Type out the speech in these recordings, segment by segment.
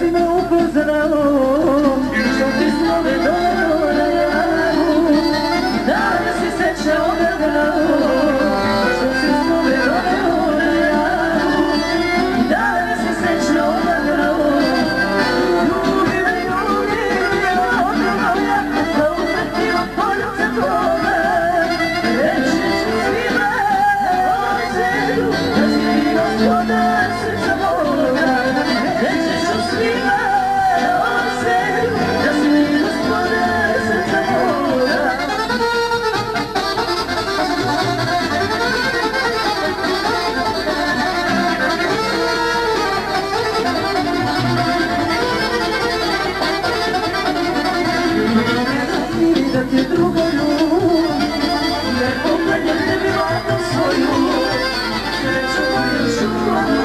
si me upoznao, što ti slove doneo na javu, da li si sreća odabrao, što ti slove doneo na javu, da li si sreća odabrao. Ljubi me, odmah ja, da uprtila poljuce tvoga, reći ću svima o zemlju, da si ti gospodar srca moga, reći ću svima o zemlju, da si ti gospodar srca moga. Da ti je druga ljub, ne poklanjam tebi vatom svoju, sreću moju čuvam.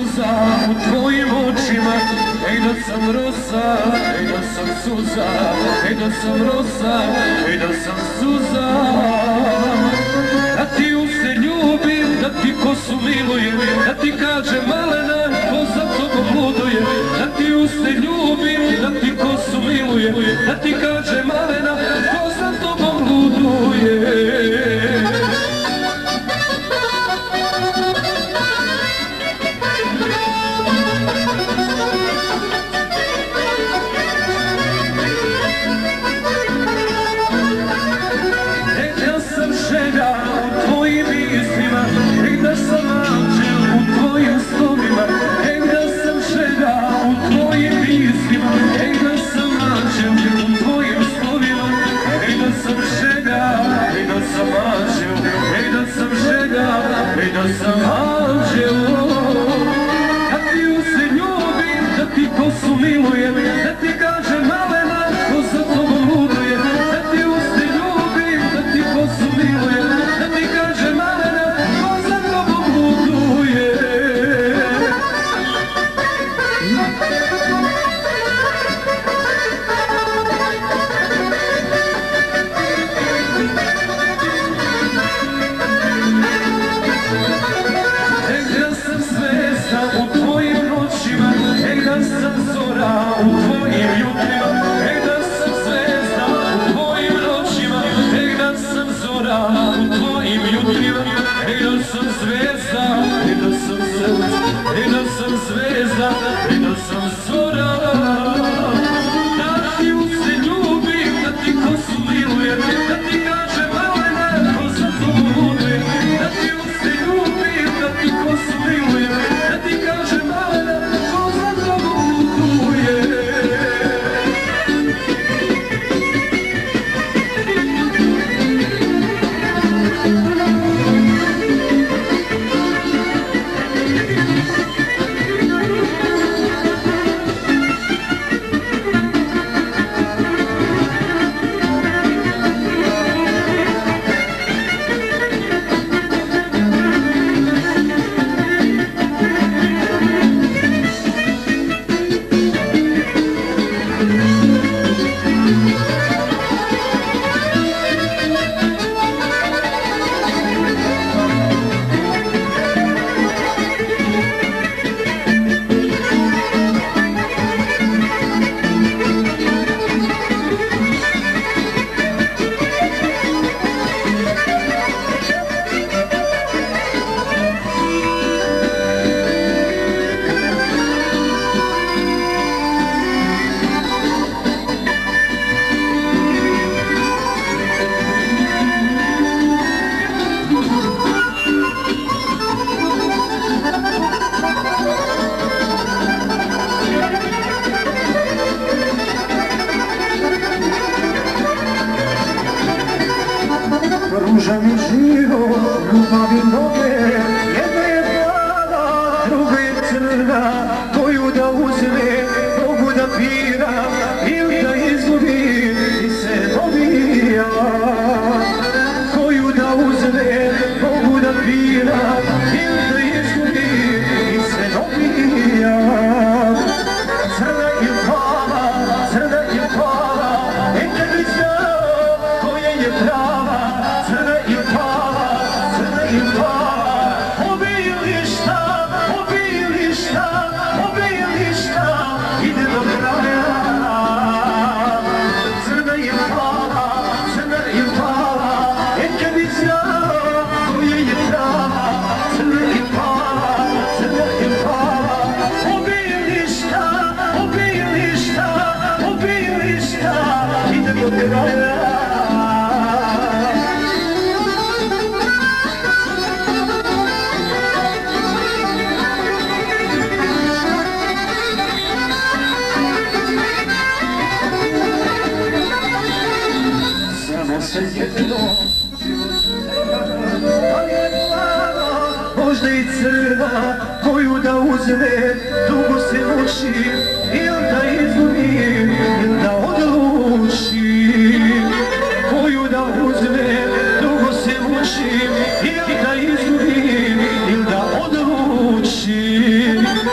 suza u tvojim očima, ej da sam rosa, ej da sam suza, ej da sam rosa, ej da sam suza. Da ti use ljubim, da ti kosu milujem, da ti kažem malena, ko za tobom luduje. Da ti use ljubim, da ti kosu milujem, da ti kažem malena, ko za tobom luduje. Da sam anđeo, da ti use ljubim, da ti kosu milujem, da ti kažem malena, ko za tobom luduje. Da ti use ljubim, da ti kosu milujem, da ti kažem malena, ko za tobom luduje. Zvezda, i da sam zora. Da ti use ljubim, da ti kosu milujem, da ti kažem malena, ko za tobom luduje. Da ti use ljubim, da ti kosu milujem, da ti kažem malena, ko za tobom luduje. Ruža mi život, ljubavi mnoge, jedna je plava, druga je crna, koju da uzme, mogu da bira, ili da izgubi i se dobija. Koju da uzme, mogu da bira, ili da izgubi i se dobija. Crna je plava, crna je plava, neka mi zna koja je prava. Možda i crna koju da uzme, dugo se muči, ili da izgubi, ili da odluči. Koju da uzme, dugo se muči, ili da izgubi, ili da odluči.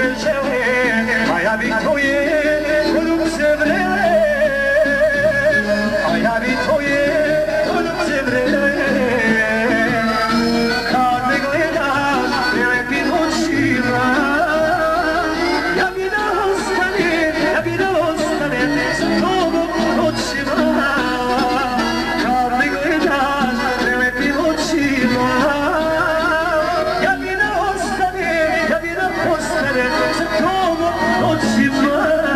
a ja bih tvoje ljubce vrele, a ja bih tvoje ljubce vrele. Kad me gledaš lepim očima, ja bi da ostanem s tobom noćima. Kad me gledaš lepim očima, ja bi da ostanem s tobom noćima.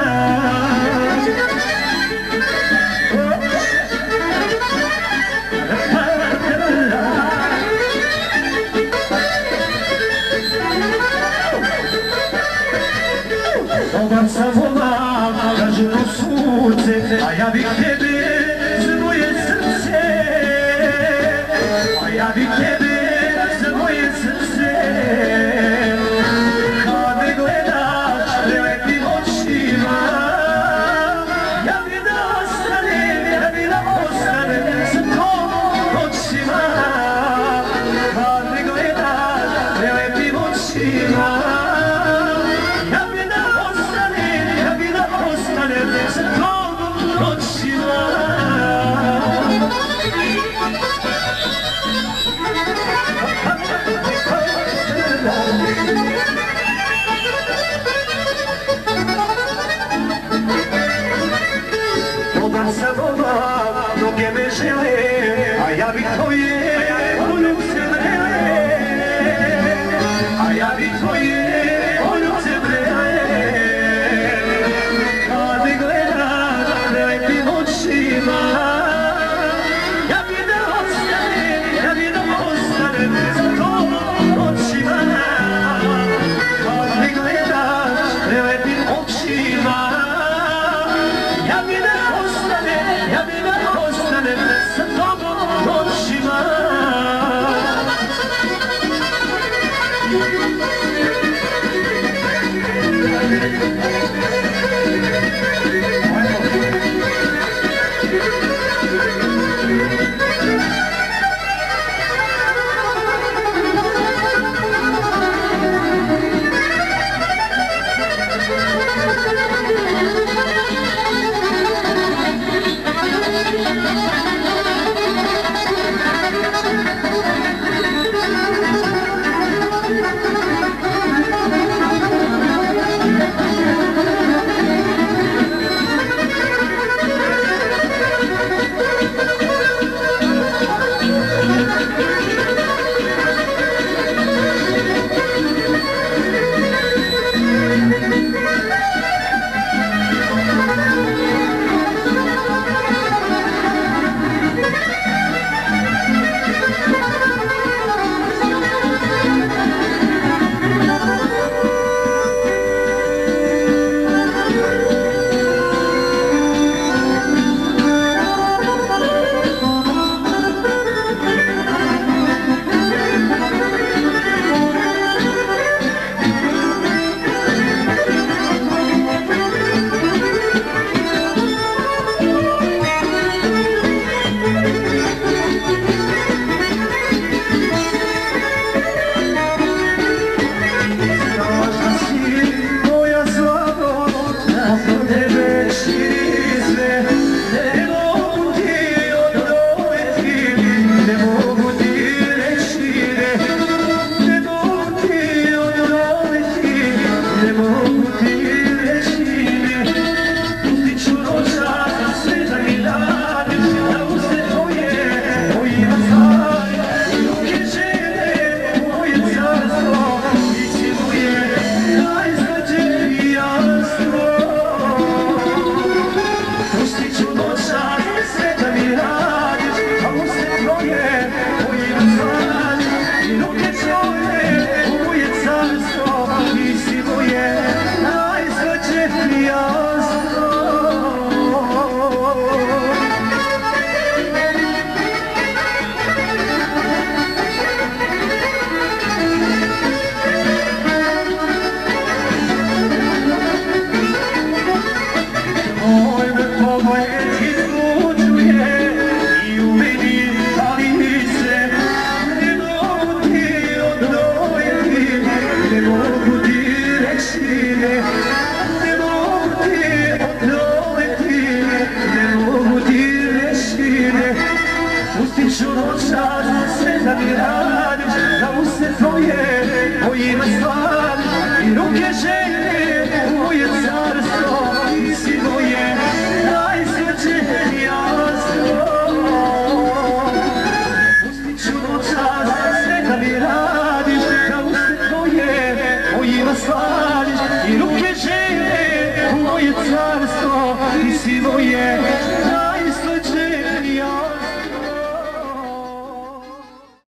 Dobar sam volan, kažu u sunce, a ja bih tebe za moje srce, a ja bih tebe za moje srce. Kad me gledaš lepim očima, ja bih da ostanem s tobom noćima. Kad me gledaš lepim očima, ja bih da ostanem s tobom noćima. vještine, ne mogu ti odoleti, ne mogu ti vještine. Pustit ću noćas sve da mi radiš, da usne tvoje mojima slaviš i ruke želje u moje carstvo, ti si moje najsveće jasno. Pustit ću noćas sve da mi radiš, da usne tvoje mojima slaviš i ruke želje u moje carstvo, ti si moje najsveće.